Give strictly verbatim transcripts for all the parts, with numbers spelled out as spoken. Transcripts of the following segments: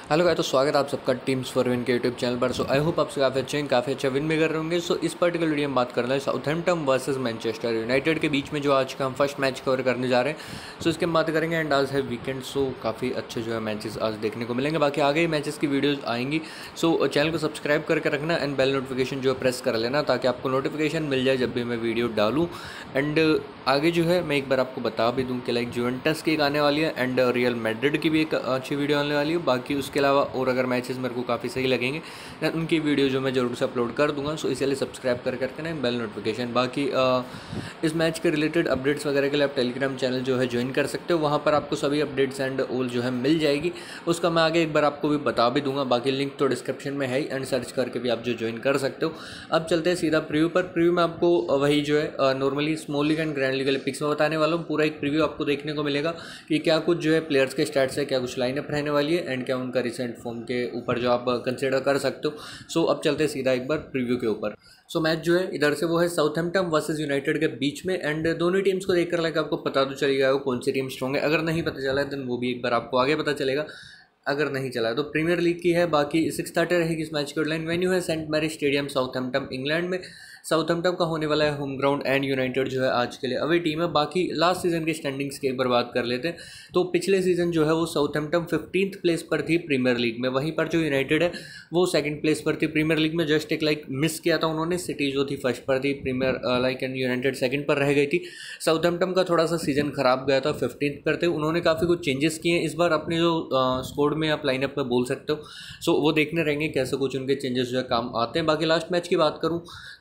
Hello guys, तो स्वागत है आप सबका टीम्स फॉर विन के यूट्यूब चैनल पर। सो आई होप आप काफ़ी अच्छे हैं, काफ़ी अच्छा विन भी कर रहे होंगे। सो इस पर्टिकुलर वीडियो में बात करना है साउथहैम्पटन वर्सेस मैनचेस्टर यूनाइटेड के बीच में जो आज का हम फर्स्ट मैच कवर करने जा रहे हैं। सो इसके हम बात करेंगे एंड आज है वीकेंड, सो काफ़ी अच्छे जो है मैचेस आज देखने को मिलेंगे। बाकी आगे ही मैचेस की वीडियोज़ आएंगी। सो चैनल को सब्सक्राइब करके रखना एंड बेल नोटिफिकेशन जो है प्रेस कर लेना ताकि आपको नोटिफिकेशन मिल जाए जब भी मैं वीडियो डालूँ। एंड आगे जो है मैं एक बार आपको बता भी दूँ कि लाइक जुवेंटस की एक आने वाली है एंड रियल मैड्रिड की भी एक अच्छी वीडियो आने वाली है। बाकी उसके अलावा और अगर मैचेस मेरे को काफ़ी सही लगेंगे देन उनकी वीडियो जो मैं ज़रूर से अपलोड कर दूंगा। सो इसलिए सब्सक्राइब कर करके ना बेल नोटिफिकेशन। बाकी आ, इस मैच के रिलेटेड अपडेट्स वगैरह के लिए आप टेलीग्राम चैनल जो है ज्वाइन कर सकते हो, वहाँ पर आपको सभी अपडेट्स एंड ऑल जो है मिल जाएगी। उसका मैं आगे एक बार आपको भी बता भी दूंगा। बाकी लिंक तो डिस्क्रिप्शन में है ही एंड सर्च करके भी आप जो ज्वाइन कर सकते हो। अब चलते हैं सीधा प्रीव्यू पर। प्रीव्यू में आपको वही जो है normally small league and grand league picks में बताने वाला हूँ। पूरा एक प्रीव्यू आपको देखने को मिलेगा कि क्या कुछ जो है प्लेयर्स के स्टैट्स है, क्या कुछ लाइनअप रहने वाली है एंड क्या उनका रिसेंट फॉर्म के ऊपर जो आप कंसिडर कर सकते हो। सो अब चलते हैं सीधा एक बार प्रीव्यू के ऊपर। सो मैच जो है इधर से वो है साउथहैम्पटन वर्सेस यूनाइटेड के बीच में एंड दोनों टीम्स को देखकर लाइक आपको पता तो चलेगा वो कौन सी टीम स्ट्रॉन्ग है। अगर नहीं पता चला है देन वो भी एक बार आपको आगे पता चलेगा। अगर नहीं चला है तो प्रीमियर लीग की है। बाकी सिक्स थर्टी रहेगी इस मैच की हेडलाइन। वेन्यू है Saint Mary Stadium Southampton England में। साउथहैम्पटन का होने वाला है होम ग्राउंड एंड यूनाइटेड जो है आज के लिए अवे टीम है। बाकी लास्ट सीजन के स्टैंडिंग्स की एक बार बात कर लेते हैं तो पिछले सीजन जो है वो साउथहैम्पटन फिफ्टींथ प्लेस पर थी प्रीमियर लीग में, वहीं पर जो यूनाइटेड है वो सेकंड प्लेस पर थी प्रीमियर लीग में। जस्ट एक लाइक मिस किया था उन्होंने, सिटी जो थी फर्स्ट पर थी Premier like and United second पर रह गई थी। साउथहैम्पटन का थोड़ा सा सीजन खराब गया था, फिफ्टींथ पर थे। उन्होंने काफ़ी कुछ चेंजेस किए इस बार अपने जो स्क्वाड में आप लाइनअप में बोल सकते हो। सो वो देखने रहेंगे कैसे कुछ उनके चेंजेस जो है काम आते हैं। बाकी लास्ट मैच की बात करूँ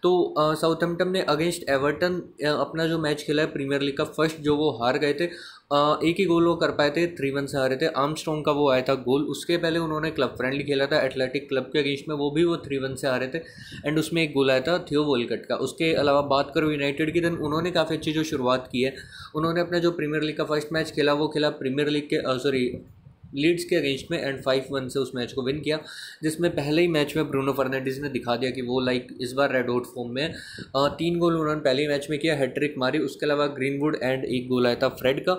तो साउथहैम्पटन ने अगेंस्ट एवर्टन अपना जो मैच खेला है प्रीमियर लीग का फर्स्ट, जो वो हार गए थे। एक ही गोल वो कर पाए थे, थ्री वन से हारे थे। आर्मस्ट्रॉन्ग का वो आया था गोल। उसके पहले उन्होंने क्लब फ्रेंडली खेला था एथलेटिक क्लब के अगेंस्ट में, वो भी वो थ्री वन से हारे थे एंड उसमें एक गोल आया था थियो वॉलकट का। उसके अलावा बात करो यूनाइटेड की देन उन्होंने काफ़ी अच्छी जो शुरुआत की है। उन्होंने अपना जो प्रीमियर लीग का फर्स्ट मैच खेला वो खेला प्रीमियर लीग के सॉरी लीड्स के अगेंस्ट में एंड फाइव वन से उस मैच को विन किया, जिसमें पहले ही मैच में ब्रूनो फर्नांडीज ने दिखा दिया कि वो लाइक इस बार रेड हॉट फॉर्म में है। तीन गोल उन्होंने पहले ही मैच में किया, हैट्रिक मारी। उसके अलावा ग्रीनवुड एंड एक गोल आया था फ्रेड का।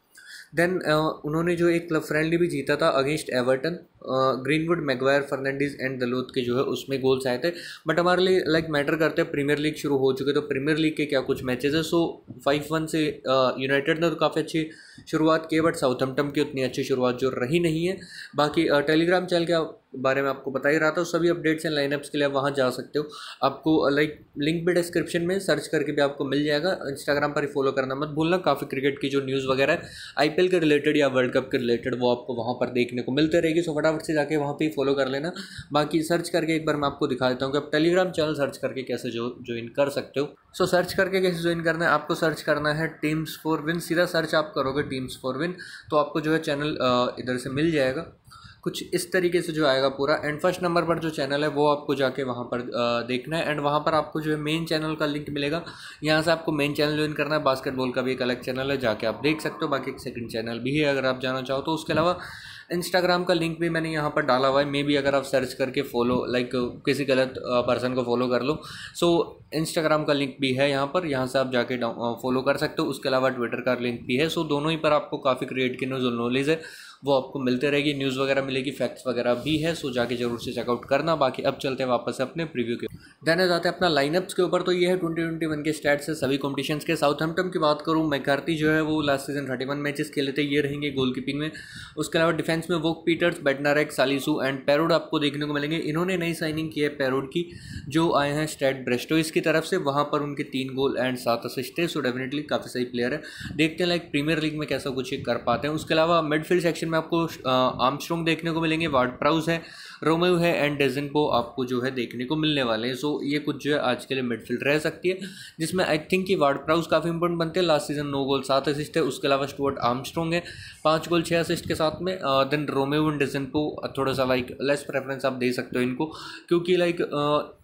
देन uh, उन्होंने जो एक क्लब फ्रेंडली भी जीता था against Everton. Greenwood, Maguire, Fernandes and Dalot के जो है उसमें गोल्स आए थे। बट हमारे लिए लाइक मैटर करते हैं प्रीमियर लीग शुरू हो चुके तो प्रीमियर लीग के क्या कुछ मैचेस है। सो फाइव वन से यूनाइटेड ने तो काफ़ी अच्छी शुरुआत की है बट साउथहैम्पटन की उतनी अच्छी शुरुआत जो रही नहीं है। बाकी टेलीग्राम चैनल के बारे में आपको बता ही रहा था, सभी अपडेट्स एंड लाइनअप्स के लिए आप वहाँ जा सकते हो। आपको लाइक लिंक भी डिस्क्रिप्शन में सर्च करके भी आपको मिल जाएगा। इंस्टाग्राम पर ही फॉलो करना मत भूलना। काफ़ी क्रिकेट की जो न्यूज़ वगैरह है आईपीएल के रिलेटेड या वर्ल्ड कप के रिलेटेड वो आपको वहाँ पर देखने को मिलते रहेगी। सो फटाफट से जाके वहाँ पे फॉलो कर लेना। बाकी सर्च करके एक बार मैं आपको दिखा देता हूँ कि आप टेलीग्राम चैनल सर्च करके कैसे जो ज्वाइन कर सकते हो। सो सर्च करके कैसे ज्वाइन करना है, आपको सर्च करना है टीम्स फॉर विन। सीधा सर्च आप करोगे टीम्स फॉर विन तो आपको जो है चैनल इधर से मिल जाएगा कुछ इस तरीके से जो आएगा पूरा। एंड फर्स्ट नंबर पर जो चैनल है वो आपको जाके वहाँ पर देखना है एंड वहाँ पर आपको जो है मेन चैनल का लिंक मिलेगा। यहाँ से आपको मेन चैनल ज्वाइन करना है। बास्केटबॉल का भी एक अलग चैनल है, जाके आप देख सकते हो। बाकी एक सेकंड चैनल भी है अगर आप जाना चाहो तो। उसके अलावा इंस्टाग्राम का लिंक भी मैंने यहाँ पर डाला हुआ है। मे भी अगर आप सर्च करके फॉलो लाइक किसी गलत पर्सन को फॉलो कर लो। सो इंस्टाग्राम का लिंक भी है यहाँ पर, यहाँ से आप जाके फॉलो कर सकते हो। उसके अलावा ट्विटर का लिंक भी है। सो दोनों ही पर आपको काफ़ी क्रिएट की जो नॉलेज है वो आपको मिलते रहेगी, न्यूज़ वगैरह मिलेगी, फैक्ट्स वगैरह भी है। सो जाके जरूर से चेकआउट करना। बाकी अब चलते हैं वापस से अपने प्रीव्यू के देने जाते हैं अपना लाइनअप्स के ऊपर। तो ये है ट्वेंटी ट्वेंटी वन के स्टैट्स है सभी कॉम्पिटिशन्स के। साउथहैम्पटन की बात करूँ, मैकार्थी जो है वो last season thirty one matches खेले थे, ये रहेंगे गोलकीपिंग में। उसके अलावा डिफेंस में Walker Peters, Bednarek, Salisu and Perraud आपको देखने को मिलेंगे। इन्होंने नई साइनिंग की है पैरोड की, जो आए हैं स्टैड ब्रेस्टोइस की तरफ से। वहाँ पर उनके तीन गोल एंड सात असिस्ट है। सो डेफिनेटली काफ़ी सही प्लेयर है। देखते हैं लाइक प्रीमियर लीग में कैसा कुछ कर पाते हैं। उसके अलावा मिडफील्ड सेक्शन में आपको आर्मस्ट्रॉन्ग देखने को मिलेंगे, वार्ड प्राउस है, रोमेओ है एंड डेजनको आपको जो है देखने को मिलने वाले हैं। सो ये कुछ जो है आज के लिए मिडफील्ड रह सकती है, जिसमें आई थिंक कि वार्ड प्राउस काफ़ी इंपॉर्टेंट बनते हैं। लास्ट सीजन नौ गोल सात असिस्ट है। उसके अलावा स्टुअर्ट आर्मस्ट्रॉन्ग है, पाँच गोल छः असिस्ट के साथ में। देन रोमेओ एंड डेजनको थोड़ा सा लाइक लेस प्रेफरेंस आप दे सकते हो इनको, क्योंकि लाइक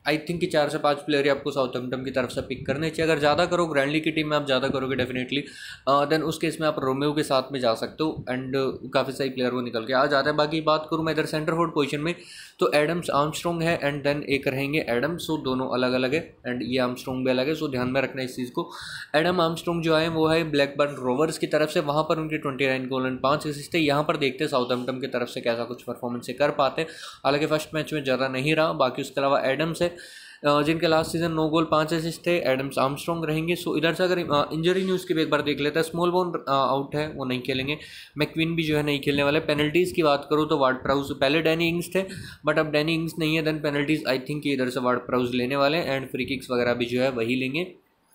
आई थिंक कि चार से पाँच प्लेयर ही आपको साउथहैम्पटन की तरफ से पिक करने चाहिए। अगर ज़्यादा करो, ग्रैंडली की टीम में आप ज़्यादा करोगे डेफिनेटली, देन उस केस में आप रोमेओ के साथ में जा सकते हो एंड काफ़ी सही प्लेयर वो निकल के आ जाते हैं। बाकी बात करूँ मैं इधर सेंटर फोर्ड पोजीशन में, तो एडम्स आर्मस्ट्रॉन्ग है एंड देन एक रहेंगे एडम्स, सो दोनों अलग अलग है एंड ये आर्मस्ट्रॉन्ग भी अलग है, सो ध्यान में रखना इस चीज़ को। एडम आर्मस्ट्रॉन्ग जो है वो है ब्लैकबर्न रोवर्स की तरफ से, वहाँ पर उनके ट्वेंटी नाइन गोल एंड पाँच असिस्ट है। यहाँ पर देखते हैं साउथहैम्पटन की तरफ से कैसा कुछ परफॉर्मेंस से कर पाते हैं। हालांकि फर्स्ट मैच में ज़्यादा नहीं रहा। बाकी उसके अलावा एडम्स है जिनके लास्ट सीजन नौ गोल पाँच असिस्ट थे, एडम्स आर्मस्ट्रॉन्ग रहेंगे। सो इधर से अगर इंजरी न्यूज़ की भी एक बार देख लेते हैं, स्मॉल बोन आउट है, वो नहीं खेलेंगे। मैक्विन भी जो है नहीं खेलने वाले। पेनल्टीज़ की बात करूँ तो वार्ड प्राउस, पहले डैनी इंग्स थे बट अब डैनी इंग्स नहीं है, देन पेनल्टीज़ आई थिंक इधर से वार्ड प्राउस लेने वाले एंड फ्री किक्स वगैरह भी जो है वही लेंगे।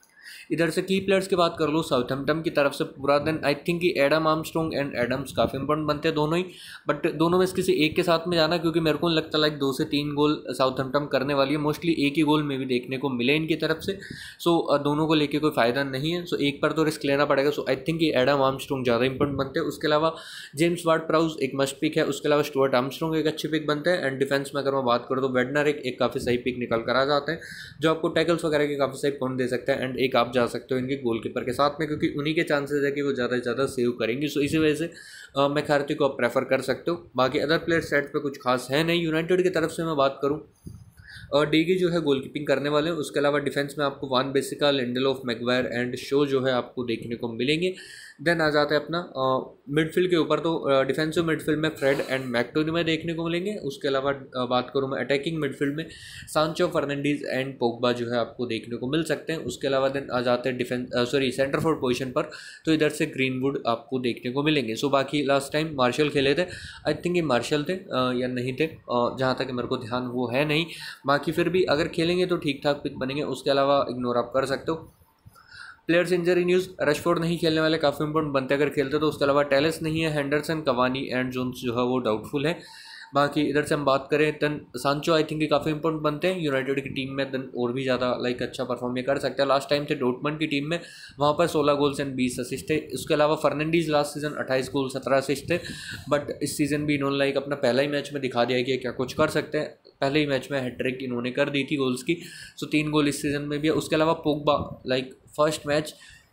इधर से की प्लेयर्स की बात कर लो साउथहैम्पटन की तरफ से पूरा, देन आई थिंक कि एडम आर्मस्ट्रॉन्ग एंड एडम्स काफ़ी इंपॉर्टेंट बनते हैं दोनों ही, बट दोनों में से किसी एक के साथ में जाना, क्योंकि मेरे को लगता है लाइक दो से तीन गोल साउथहैम्पटन करने वाली है। मोस्टली एक ही गोल में भी देखने को मिले इनकी तरफ से, सो दोनों को लेके कोई फ़ायदा नहीं है। सो एक पर तो रिस्क लेना पड़ेगा। सो आई थिंक कि एडम आर्मस्ट्रॉन्ग ज़्यादा इंपॉर्टेंट बनते हैं। उसके अलावा जेम्स वार्ड प्राउस एक मस्ट पिक है। उसके अलावा स्टुअर्ट आर्मस्ट्रॉन्ग एक अच्छी पिक बनते हैं एंड डिफेंस में अगर मैं बात करूँ तो वेडनर एक, एक काफ़ी सही पिक निकल कर आ जाते हैं, जो आपको टैकल्स वगैरह के काफ़ी सही पॉइंट दे सकते हैं एंड एक आप जा सकते हो इनके गोलकीपर के साथ में, क्योंकि उन्हीं के चांसेस है कि वो ज़्यादा से ज़्यादा सेव करेंगे। सो इसी वजह से मैकार्थी को आप प्रेफर कर सकते हो। बाकी अदर प्लेयर सेट पे कुछ खास है नहीं। यूनाइटेड की तरफ से मैं बात करूँ और डीगी जो है गोलकीपिंग करने वाले हैं। उसके अलावा डिफेंस में आपको Wan Bissaka, Lindelof, Maguire and Shaw जो है आपको देखने को मिलेंगे। देन आ जाते हैं अपना मिडफील्ड के ऊपर, तो डिफेंसिव मिडफील्ड में फ्रेड एंड मैक्टोनिमे देखने को मिलेंगे। उसके अलावा बात करूँ मैं अटैकिंग मिडफील्ड में सांचो, फर्नांडीज एंड पोग्बा जो है आपको देखने को मिल सकते हैं। उसके अलावा देन आ जाते हैं defence sorry centre forward position पर, तो इधर से ग्रीनवुड आपको देखने को मिलेंगे। सो बाकी लास्ट टाइम मार्शल खेले थे, आई थिंक ये मार्शल थे या नहीं थे, जहाँ तक मेरे को ध्यान वो है नहीं। बाकी फिर भी अगर खेलेंगे तो ठीक ठाक पिक बनेंगे। उसके अलावा इग्नोर आप कर सकते हो। प्लेयर्स इंजरी न्यूज़, रशफोर्ड नहीं खेलने वाले, काफ़ी इंपॉर्टेंट बनते अगर खेलते तो। उसके अलावा टेलेस नहीं है, हेंडरसन, कवानी एंड जोन्स जो है वो डाउटफुल है। बाकी इधर से हम बात करें तन सांचो आई थिंक काफ़ी इंपॉर्टेंट बनते हैं यूनाइटेड की टीम में, देन और भी ज़्यादा लाइक अच्छा परफॉर्म ये कर सकते हैं। लास्ट टाइम थे डॉर्टमंड की टीम में, वहाँ पर सोलह गोल्स एंड बीस असिस्ट थे। उसके अलावा फर्नांडीज लास्ट सीजन अट्ठाईस गोल सत्रह असिस्ट थे, बट इस सीज़न भी इन्होंने लाइक अपना पहला ही मैच में दिखा दिया कि क्या कुछ कर सकते हैं। पहले ही मैच में हैट्रिक इन्होंने कर दी थी गोल्स की, सो तीन गोल इस सीज़न में भी है। उसके अलावा Pogba like first match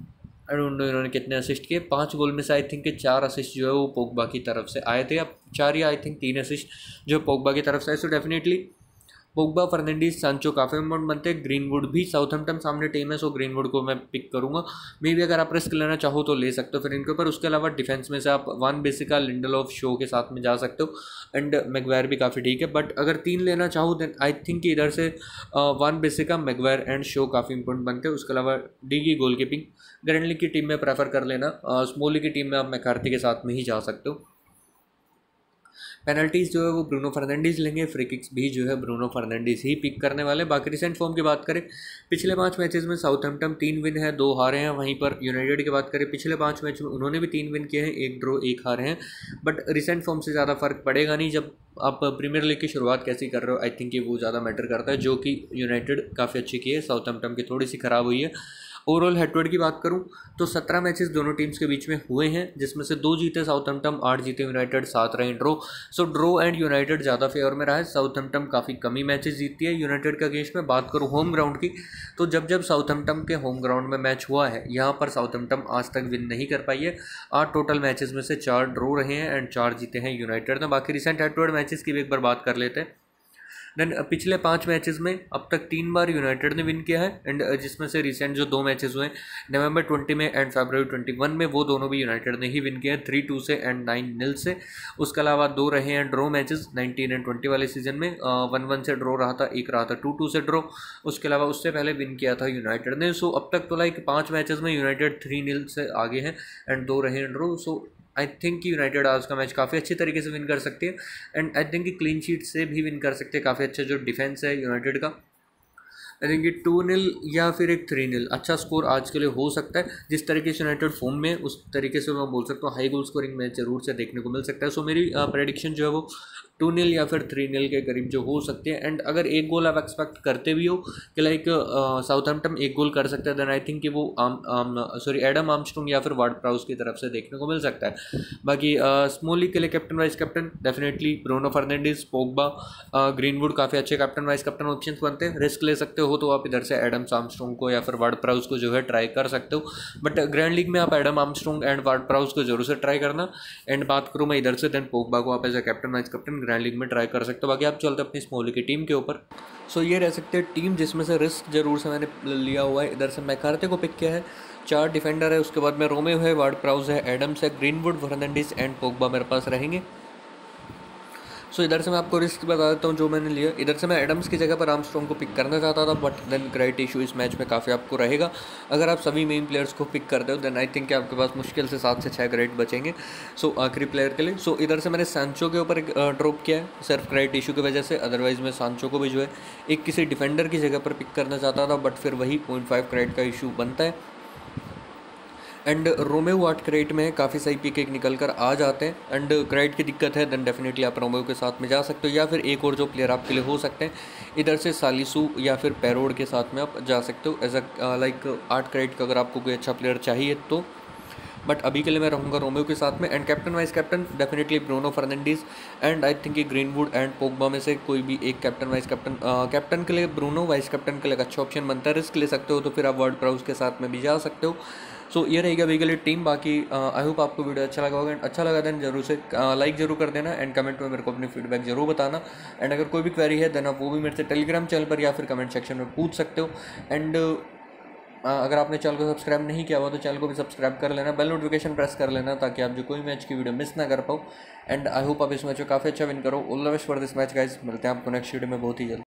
I don't know इन्होंने कितने असिस्ट किए, पाँच गोल में से आई थिंक के चार असिस्ट जो है वो पोग्बा की तरफ से आए थे, अब चार या आई थिंक तीन असिस्ट जो पोग्बा की तरफ से आए। सो डेफिनेटली पोग्बा, फर्नांडीज, सांचो काफ़ी इंपॉर्टेंट बनते हैं। ग्रीनवुड भी साउथहैम्पटन सामने टीम है, सो ग्रीनवुड को मैं पिक करूँगा। मे भी अगर आप रिस्क लेना चाहो तो ले सकते हो फिर इनके ऊपर। उसके अलावा डिफेंस में से आप वान बेसिका, लिंडेलोफ, शो के साथ में जा सकते हो एंड मैगवायर भी काफ़ी ठीक है। बट अगर तीन लेना चाहो देन आई थिंक कि इधर से Wan Bissaka, Maguire and Shaw काफ़ी इंपॉर्टेंट बनते हैं। उसके अलावा De Gea goalkeeping grand league की टीम में प्रेफर कर लेना, स्मॉली की टीम में आप मैकार्थी के साथ में ही जा सकते हो। पेनल्टीज़ जो है वो ब्रूनो फर्नांडीज लेंगे, फ्री किक्स भी जो है ब्रूनो फर्नांडीज ही पिक करने वाले। बाकी रिसेंट फॉर्म की बात करें, पिछले पाँच मैचेस में साउथहैम्पटन तीन विन है, दो हारे हैं। वहीं पर यूनाइटेड की बात करें, पिछले पाँच मैच में उन्होंने भी तीन विन किए हैं, एक ड्रॉ एक हारे हैं। बट रिसेंट फॉर्म से ज़्यादा फर्क पड़ेगा नहीं। जब आप प्रीमियर लीग की शुरुआत कैसी कर रहे हो, आई थिंक ये वो ज़्यादा मैटर करता है, जो कि यूनाइटेड काफ़ी अच्छी की है, साउथहैम्पटन की थोड़ी सी ख़राब हुई है। ओवरऑल हेडवर्ड की बात करूं तो सत्रह मैचेस दोनों टीम्स के बीच में हुए हैं, जिसमें से दो जीते साउथहैम्पटन, आठ जीते यूनाइटेड, सात रहे draw. So draw and United ज़्यादा फेवर में रहा है। साउथहैम्पटन काफ़ी कम ही मैचेस जीतती है यूनाइटेड के अगेंस्ट में। बात करूं होम ग्राउंड की, तो जब जब साउथहैम्पटन के होम ग्राउंड में मैच हुआ है, यहाँ पर साउथहैम्पटन आज तक विन नहीं कर पाई है। आठ टोटल मैचेस में से चार ड्रॉ रहे हैं एंड चार जीते हैं यूनाइटेड ने। बाकी रिसेंट हेडवर्ड मैचेस की भी एक बार बात कर लेते हैं। देन पिछले पाँच मैचेस में अब तक तीन बार यूनाइटेड ने विन किया है एंड जिसमें से रिसेंट जो दो मैचेस हुए नवंबर ट्वेंटी में एंड फरवरी ट्वेंटी वन में, वो दोनों भी यूनाइटेड ने ही विन किया है, थ्री टू से एंड नाइन नील से। उसके अलावा दो रहे हैं draw matches nineteen and twenty वाले सीजन में, वन वन से ड्रॉ रहा था, एक रहा था टू टू से ड्रॉ। उसके अलावा उससे पहले विन किया था यूनाइटेड ने। सो अब तक तो लाइक पाँच मैचेस में यूनाइटेड थ्री नील से आगे हैं एंड दो रहे हैं ड्रॉ। सो आई थिंक कि यूनाइटेड आज का मैच काफ़ी अच्छी तरीके से विन कर सकती है एंड आई थिंक कि क्लीन शीट से भी विन कर सकते हैं। काफ़ी अच्छा जो डिफेंस है यूनाइटेड का, आई थिंक कि टू नील या फिर एक थ्री नील अच्छा स्कोर आज के लिए हो सकता है। जिस तरीके से यूनाइटेड फॉर्म में, उस तरीके से मैं बोल सकता हूँ हाई गोल स्कोरिंग मैच जरूर से देखने को मिल सकता है। सो मेरी प्रेडिक्शन जो है वो टू नील या फिर थ्री नील के करीब जो हो सकती है। एंड अगर एक गोल आप एक्सपेक्ट करते भी हो कि लाइक साउथहैम्पटन एक गोल कर सकता है, देन आई थिंक कि वो आम सॉरी एडम आर्मस्ट्रॉन्ग या फिर वार्ड प्राउस की तरफ से देखने को मिल सकता है। बाकी स्मॉल लीग के लिए captain vice captain definitely Bruno Fernandes, Pogba, Greenwood काफ़ी अच्छे कैप्टन वाइस कैप्टन ऑप्शंस बनते हैं। रिस्क ले सकते हो तो आप इधर से एडम आर्मस्ट्रॉन्ग को या फिर वार्ड प्राउस को जो है ट्राई कर सकते हो, बट ग्रैंड लीग में आप Adam Armstrong and Ward Prowse को जरूर से ट्राई करना। एंड बात करूँ मैं इधर से, देन पोग्बा को आप as a captain vice captain grand league में ट्राई कर सकते हो। बाकी आप चलते अपनी स्मॉल लीग की टीम के ऊपर। सो so, ये रह सकते हैं टीम जिसमें से रिस्क जरूर से मैंने लिया हुआ है। इधर से मैकार्थे को पिक किया है, चार डिफेंडर है, उसके बाद में रोमेओ है, वार्ड प्राउस है, एडम्स है, ग्रीनवुड, फर्नांडीज एंड पोग्बा मेरे पास रहेंगे। सो so, इधर से मैं आपको रिस्क बता देता हूँ जो मैंने लिया। इधर से मैं एडम्स की जगह पर आर्मस्ट्रॉन्ग को पिक करना चाहता था, बट देन ग्रेट इशू इस मैच में काफ़ी आपको रहेगा। अगर आप सभी मेन प्लेयर्स को पिक करते हो देन आई थिंक कि आपके पास मुश्किल से सात से छः ग्रेट बचेंगे सो so, आखिरी प्लेयर के लिए। सो so, इधर से मैंने सांचो के ऊपर ड्रॉप किया है सिर्फ ग्रेट इशू की वजह से, अदरवाइज मैं सांचो को भी जो है एक किसी डिफेंडर की जगह पर पिक करना चाहता था, बट फिर वही पॉइंट फाइव क्रेट का इशू बनता है। एंड रोमेओ आठ क्रेट में काफ़ी सही पिक एक निकल कर आ जाते हैं। एंड क्रेट की दिक्कत है देन डेफिनेटली आप रोमेओ के साथ में जा सकते हो, या फिर एक और जो प्लेयर आपके लिए हो सकते हैं इधर से सालिसू या फिर पैरोड के साथ में आप जा सकते हो एज अ लाइक आठ क्रेट का अगर आपको कोई अच्छा प्लेयर चाहिए तो। बट अभी के लिए मैं रहूँगा रोमेओ के साथ में। And captain vice captain definitely Bruno Fernandes and I think कि ग्रीनवुड एंड पोग्बा में से कोई भी एक कैप्टन वाइस कैप्टन कैप्टन के लिए ब्रूनो, वाइस कैप्टन के लिए अच्छा ऑप्शन बनता है। रिस्क ले सकते हो तो फिर आप वार्ड प्राउस के साथ में भी जा सकते हो। सो so, ये रहेगी अभी के लिए टीम। बाकी आई होप आपको वीडियो अच्छा लगा होगा। एंड अच्छा लगा देन जरूर से लाइक जरूर कर देना एंड कमेंट में मेरे को अपनी फीडबैक जरूर बताना। एंड अगर कोई भी क्वेरी है देन आप वो भी मेरे से टेलीग्राम चैनल पर या फिर कमेंट सेक्शन में पूछ सकते हो। एंड अगर आपने चैनल को सब्सक्राइब नहीं किया हुआ तो चैनल को भी सब्सक्राइब कर लेना, बेल नोटिफिकेशन प्रेस कर लेना ताकि आप जो कोई मैच की वीडियो मिस ना कर पाओ। एंड आई होप आप इस मैच में काफ़ी अच्छा विन करो। All the best for this match guys, मिलते हैं आपको नेक्स्ट वीडियो में बहुत ही जल्द।